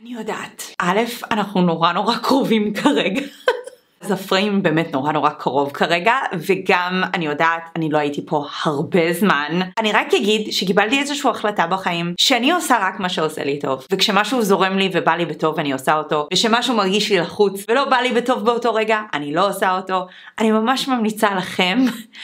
אני יודעת. א', אנחנו נורא קרובים כרגע. אז הפריים באמת נורא קרוב כרגע, וגם אני יודעת, אני לא הייתי פה הרבה זמן. אני רק אגיד שקיבלתי איזושהי החלטה בחיים, שאני עושה רק מה שעושה לי טוב. וכשמשהו זורם לי ובא לי בטוב, אני עושה אותו. וכשמשהו מרגיש לי לחוץ ולא בא לי בטוב באותו רגע, אני לא עושה אותו. אני ממש ממליצה לכם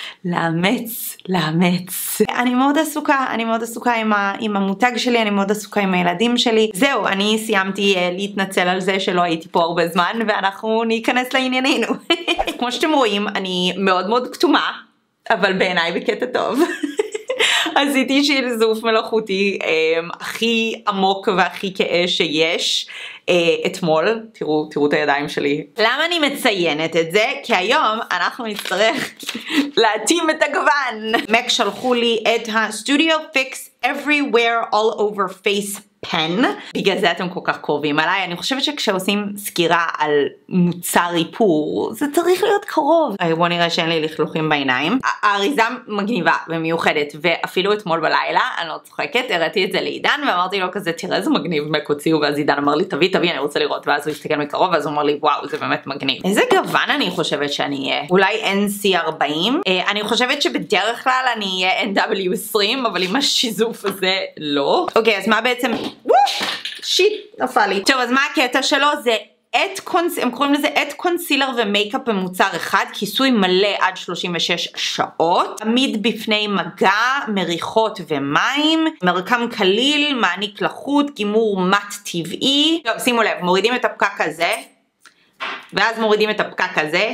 לאמץ. אני מאוד עסוקה עם המותג שלי, אני מאוד עסוקה עם הילדים שלי. זהו, אני סיימתי להתנצל על זה שלא הייתי פה הרבה זמן, ואנחנו ניכנס לעניינים. כמו שאתם רואים, אני מאוד כתומה, אבל בעיניי בקטע טוב. עשיתי שילזוף מלאכותי הכי עמוק והכי כאה שיש אתמול. תראו את הידיים שלי. למה אני מציינת את זה? כי היום אנחנו נצטרך להתאים את הגוון. מק שלחו לי את ה-Studio Fix Everywhere All Over Face פן, בגלל זה אתם כל כך קרובים עליי. אני חושבת שכשעושים סקירה על מוצר איפור, זה צריך להיות קרוב. בואו נראה שאין לי לכלוכים בעיניים. האריזה מגניבה ומיוחדת, ואפילו אתמול בלילה, אני לא צוחקת, הראיתי את זה לעידן, ואמרתי לו כזה, תראה איזה מגניב מקוציאו, ואז עידן אמר לי, תביא, אני רוצה לראות, ואז הוא הסתכל מקרוב, ואז הוא אמר לי, וואו, זה באמת מגניב. איזה גוון אני חושבת שאני אהיה? אולי NC40? אני חושבת שבדרך כלל אני אהיה NW20, אבל עם השיזוף הזה לא. אוקיי, אז מה בעצם שיט, נפל לי. טוב, אז מה הקטע שלו? זה הם קוראים לזה את קונסילר ומייקאפ במוצר אחד, כיסוי מלא עד 36 שעות, עמיד בפני מגע, מריחות ומים, מרקם קליל, מעניק לחות, גימור מט טבעי. טוב, שימו לב, מורידים את הפקק הזה, ואז מורידים את הפקק הזה,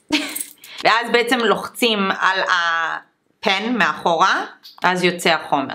ואז בעצם לוחצים על הפן מאחורה, ואז יוצא החומר.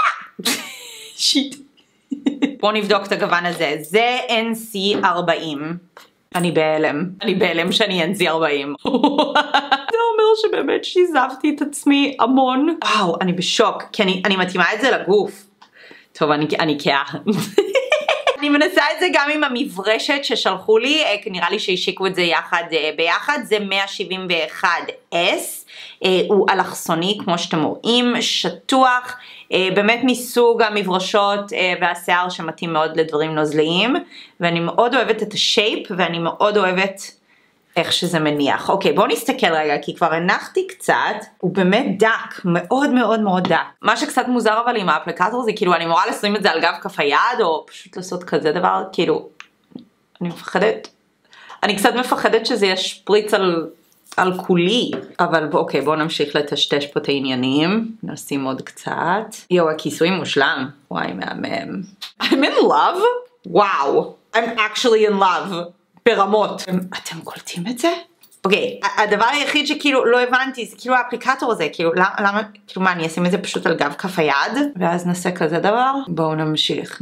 שיט. בואו נבדוק את הגוון הזה. זה NC40. אני בהלם שאני NC40. זה אומר שבאמת שיזפתי את עצמי המון. וואו, אני בשוק, כי אני מתאימה את זה לגוף. טוב, אני כאה. אני מנסה את זה גם עם המברשת ששלחו לי, נראה לי שהשיקו את זה ביחד, זה 171S, הוא אלכסוני כמו שאתם רואים, שטוח, באמת מסוג המברשות והשיער שמתאים מאוד לדברים נוזליים, ואני מאוד אוהבת את השייפ, ואני מאוד אוהבת איך שזה מניח. אוקיי, בואו נסתכל רגע, כי כבר הנחתי קצת, הוא באמת דק, מאוד דק. מה שקצת מוזר אבל עם האפליקטור זה כאילו אני אמורה לשים את זה על גב כף היד, או פשוט לעשות כזה דבר, כאילו, אני קצת מפחדת שזה ישפריץ על כולי, אבל אוקיי, בואו נמשיך לטשטש פה את העניינים, נשים עוד קצת. יו, הכיסוי מושלם, וואי, מהמם. I'm in love? וואו, I'm actually in love. ברמות. אתם קולטים את זה? אוקיי, הדבר היחיד שכאילו לא הבנתי, זה כאילו האפליקטור הזה, כאילו למה, כאילו מה, אני אשים את זה פשוט על גב כף היד, ואז נעשה כזה דבר. בואו נמשיך.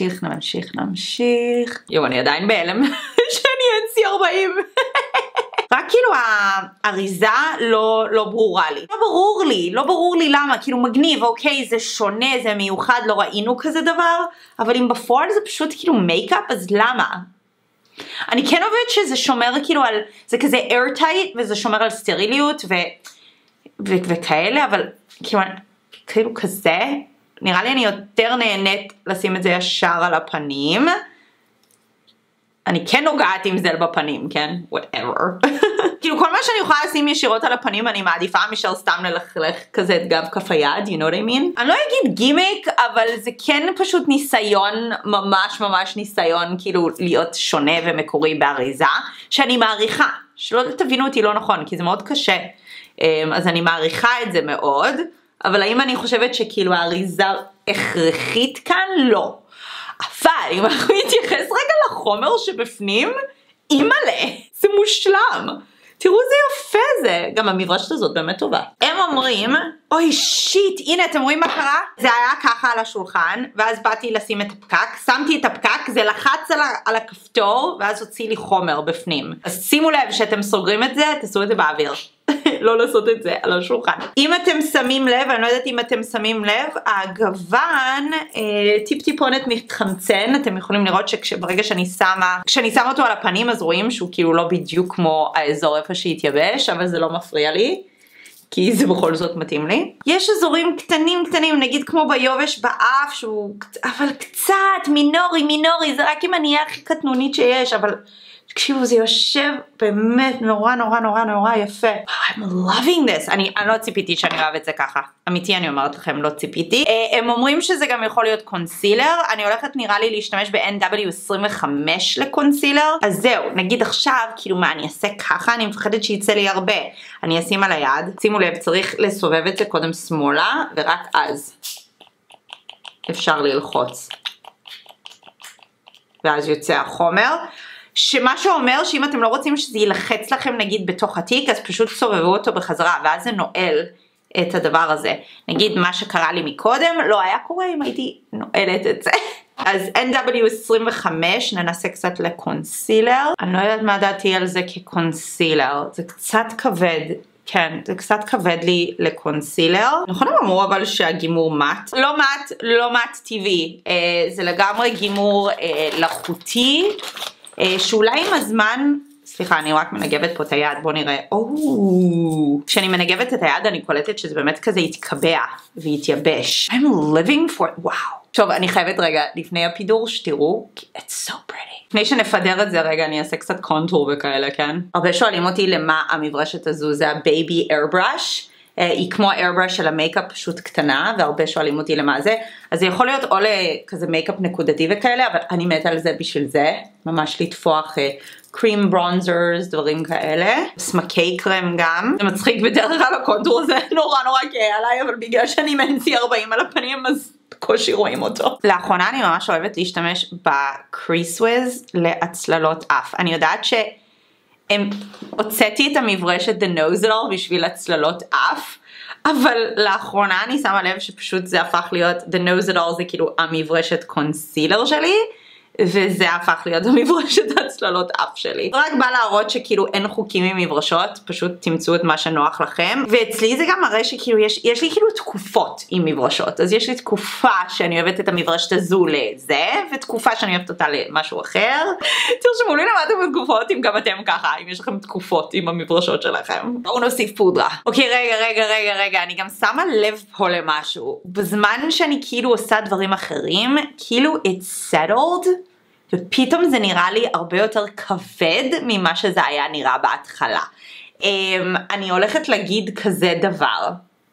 יו, אני עדיין בהלם שאני NC40. רק כאילו האריזה לא ברורה לי. לא ברור לי למה, כאילו מגניב, אוקיי, זה שונה, זה מיוחד, לא ראינו כזה דבר, אבל אם בפועל זה פשוט כאילו מייקאפ, אז למה? אני כן אוהבת שזה שומר כאילו על, זה כזה airtight וזה שומר על סטריליות וכאלה, אבל כאילו כזה, נראה לי אני יותר נהנית לשים את זה ישר על הפנים. אני כן נוגעת עם זה בפנים, כן? whatever. כאילו כל מה שאני יכולה לשים ישירות על הפנים אני מעדיפה משל סתם ללכלך כזה את גב כף היד, you know what I mean? אני לא אגיד גימיק, אבל זה כן פשוט ניסיון, ממש ניסיון כאילו להיות שונה ומקורי באריזה, שאני מעריכה, שלא תבינו אותי לא נכון, כי זה מאוד קשה, אז אני מעריכה את זה מאוד, אבל האם אני חושבת שכאילו האריזה הכרחית כאן? לא. אבל אם אנחנו נתייחס רגע לחומר שבפנים, אימא'לה, זה מושלם. תראו איזה יפה זה, גם המברשת הזאת באמת טובה. הם אומרים, אוי שיט, הנה אתם רואים מה קרה? זה היה ככה על השולחן, ואז באתי לשים את הפקק, שמתי את הפקק, זה לחץ על הכפתור, ואז הוציא לי חומר בפנים. אז שימו לב שאתם סוגרים את זה, תעשו את זה באוויר. לא לעשות את זה על השולחן. אם אתם שמים לב, אני לא יודעת אם אתם שמים לב, הגוון טיפונת מתחמצן, אתם יכולים לראות שברגע כשאני שמה אותו על הפנים, אז רואים שהוא כאילו לא בדיוק כמו האזור איפה שהתייבש, אבל זה לא מפריע לי, כי זה בכל זאת מתאים לי. יש אזורים קטנים, נגיד כמו ביובש באף, שהוא, אבל קצת מינורי, זה רק אם אני אהיה הכי קטנונית שיש, אבל תקשיבו, זה יושב באמת נורא יפה. I'm loving this. אני לא ציפיתי שאני אוהב את זה ככה. אמיתי, אני אומרת לכם, לא ציפיתי. הם אומרים שזה גם יכול להיות קונסילר. אני הולכת נראה לי להשתמש ב-NW25 לקונסילר. אז זהו, נגיד עכשיו, כאילו מה, אני אעשה ככה? אני מפחדת שיצא לי הרבה. אני אשים על היד. שימו לב, צריך לסובב את זה קודם שמאלה, ורק אז אפשר ללחוץ. ואז יוצא החומר. שמה שאומר שאם אתם לא רוצים שזה ילחץ לכם נגיד בתוך התיק, אז פשוט סובבו אותו בחזרה, ואז זה נועל את הדבר הזה. נגיד מה שקרה לי מקודם, לא היה קורה אם הייתי נועלת את זה. אז NW25 ננסה קצת לקונסילר. אני לא יודעת מה דעתי על זה כקונסילר, זה קצת כבד. כן, זה קצת כבד לי לקונסילר. נכון הם אמרו אבל שהגימור מת. לא מת טבעי. זה לגמרי גימור לחוטי. שאולי עם הזמן, סליחה, אני רק מנגבת פה את היד, בוא נראה. כשאני מנגבת את היד אני קולטת שזה באמת כזה יתקבע ויתייבש. I'm living for it, וואו. טוב, אני חייבת רגע, לפני הפידור שתראו, it's so pretty. לפני שנפדר את זה רגע, אני אעשה קצת קונטור וכאלה, כן? הרבה שואלים אותי למה המברשת הזו, זה הבייבי איירבראש. היא כמו האיירבראש של המייקאפ, פשוט קטנה, והרבה שואלים אותי למה זה. אז זה יכול להיות או לכזה מייקאפ נקודתי וכאלה, אבל אני מתה על זה בשביל זה. ממש לטפוח קרים ברונזרס, דברים כאלה. סמקי קרם גם. זה מצחיק בדרך כלל הקונטור הזה נורא גאה עליי, אבל בגלל שאני מנסי 40 על הפנים, אז קושי רואים אותו. לאחרונה אני ממש אוהבת להשתמש בקריסוויז להצללות אף. אני יודעת הוצאתי את המברשת The Nozzler בשביל הצללות אף, אבל לאחרונה אני שמה לב שפשוט זה הפך להיות, The Nozzler זה כאילו המברשת קונסילר שלי, וזה הפך להיות המברשת הצללות אף שלי. רק בא להראות שכאילו אין חוקים עם מברשות, פשוט תמצאו את מה שנוח לכם. ואצלי זה גם מראה שכאילו יש לי כאילו תקופות עם מברשות. אז יש לי תקופה שאני אוהבת את המברשת הזו לזה, ותקופה שאני אוהבת אותה למשהו אחר. תרשמו לי למה אתם בתקופות, אם גם אתם ככה, אם יש לכם תקופות עם המברשות שלכם. בואו נוסיף פודרה. אוקיי, רגע, אני גם שמה לב פה למשהו. בזמן שאני כאילו עושה דברים אחרים, כאילו it's settled, ופתאום זה נראה לי הרבה יותר כבד ממה שזה היה נראה בהתחלה. אני הולכת להגיד כזה דבר.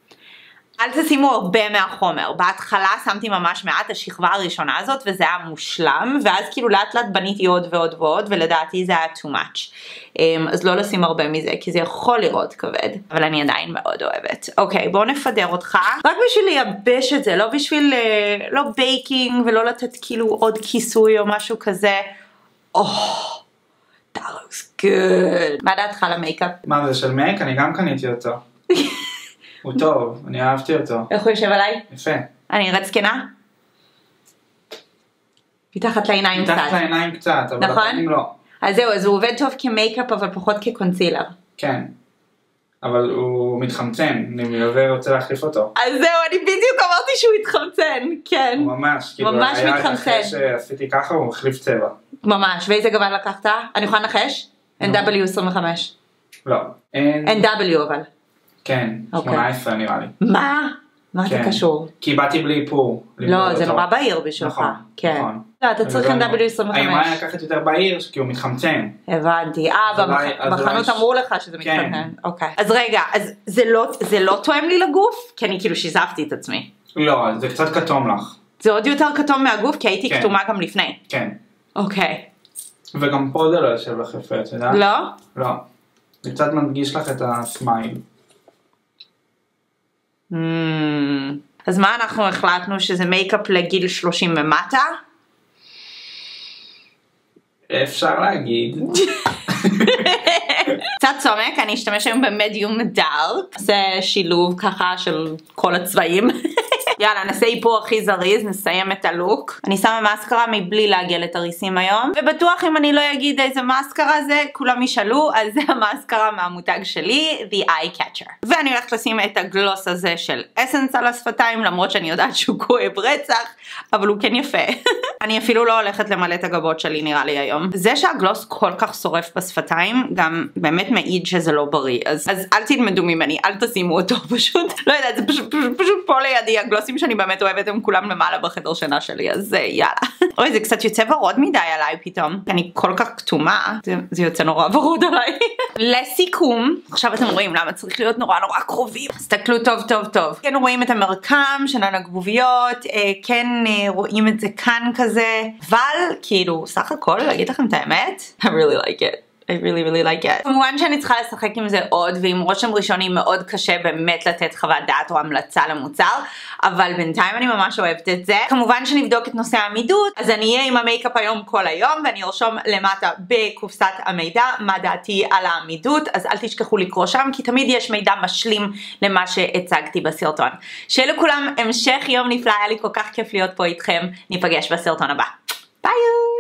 אל תשימו הרבה מהחומר. בהתחלה שמתי ממש מעט השכבה הראשונה הזאת, וזה היה מושלם, ואז כאילו לאט לאט בניתי עוד, ולדעתי זה היה too much. אז לא לשים הרבה מזה, כי זה יכול לראות כבד, אבל אני עדיין מאוד אוהבת. אוקיי, בואו נפדר אותך. רק בשביל לייבש את זה, לא בשביל, לא בייקינג, ולא לתת כאילו עוד כיסוי או משהו כזה. that looks good. מה דעתך למייקאפ? מה זה של מייק? אני גם קניתי אותו. הוא טוב, אני אהבתי אותו. איך הוא יושב עליי? יפה. אני נראית זקנה? מתחת לעיניים קצת. מתחת לעיניים קצת, אבל הפנים לא. אז זהו, אז הוא עובד טוב כמייקאפ, אבל פחות כקונסילר. כן. אבל הוא מתחמצן, אני מלווה רוצה להחליף אותו. אז זהו, אני בדיוק אמרתי שהוא התחמצן, כן. הוא ממש, כאילו ממש היה מתחמצן. אחרי שעשיתי ככה, הוא מחליף צבע. ממש, ואיזה גוון לקחת? אני יכולה לנחש? NW25. לא. NW אבל. כן, 18 נראה לי. מה? מה זה קשור? כי באתי בלי איפור. לא, זה נורא בהיר בשבילך. נכון, נכון. לא, אתה צריך NW25. האם היה לקחת יותר בהיר, כי הוא מתחמצן. הבנתי, בחנות אמרו לך שזה מתחמצן. אוקיי. אז רגע, אז זה לא תואם לי לגוף? כי אני כאילו שיזפתי את עצמי. לא, זה קצת כתום לך. זה עוד יותר כתום מהגוף, כי הייתי כתומה גם לפני. כן. אוקיי. וגם פה זה לא יושב לך יפה, אתה יודע? לא? לא. זה קצת מדגיש לך את הסמייל. אז מה אנחנו החלטנו שזה מייקאפ לגיל 30 ומטה? אפשר להגיד. קצת צומק, אני אשתמש היום במדיום דארק. זה שילוב ככה של כל הצבעים. יאללה, נעשה איפור הכי זריז, נסיים את הלוק. אני שמה מאסקרה מבלי להגיע לתריסים היום, ובטוח אם אני לא אגיד איזה מאסקרה זה, כולם ישאלו, אז זה המאסקרה מהמותג שלי, The Eye Catcher. ואני הולכת לשים את הגלוס הזה של אסנס על השפתיים, למרות שאני יודעת שהוא כואב רצח, אבל הוא כן יפה. אני אפילו לא הולכת למלא את הגבות שלי נראה לי היום. זה שהגלוס כל כך שורף בשפתיים, גם באמת מעיד שזה לא בריא, אז אל תלמדו ממני, אל תשימו אותו פשוט. לא יודעת, זה פשוט פה לידי, הגלוסים שאני באמת אוהבת הם כולם למעלה בחדר שינה שלי, אז יאללה. אוי, זה קצת יוצא ורוד מדי עליי פתאום. אני כל כך כתומה, זה יוצא נורא ורוד עליי. לסיכום, עכשיו אתם רואים למה צריך להיות נורא קרובים. תסתכלו טוב טוב טוב. כן רואים את המרקם של הנגבוביות, כן רואים את זה כאן כזה, אבל כאילו סך הכל להגיד לכם את האמת, I really like it. I really like it. כמובן שאני צריכה לשחק עם זה עוד, ועם רושם ראשוני מאוד קשה באמת לתת חוות דעת או המלצה למוצר, אבל בינתיים אני ממש אוהבת את זה. כמובן שנבדוק את נושא העמידות, אז אני אהיה עם המייקאפ היום כל היום, ואני ארשום למטה בקופסת המידע מה דעתי על העמידות, אז אל תשכחו לקרוא שם, כי תמיד יש מידע משלים למה שהצגתי בסרטון. שיהיה לכולם המשך יום נפלא, היה לי כל כך כיף להיות פה איתכם, ניפגש בסרטון הבא. ביי!